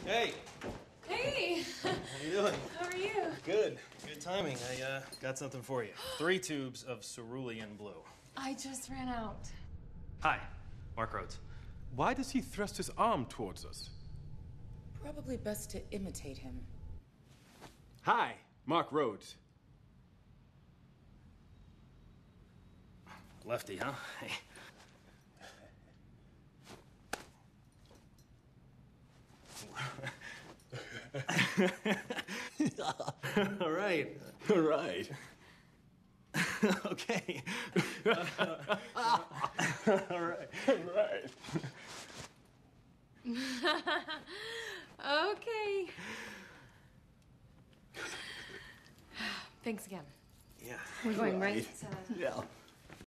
Hey! Hey! How you doing? How are you? Good. Good timing. I got something for you. 3 tubes of cerulean blue. I just ran out. Hi, Mark Rhodes. Why does he thrust his arm towards us? Probably best to imitate him. Hi, Mark Rhodes. Lefty, huh? Hey. All right. All right. Okay. All right. Right. Okay. Thanks again. Yeah. We're going right to... Yeah.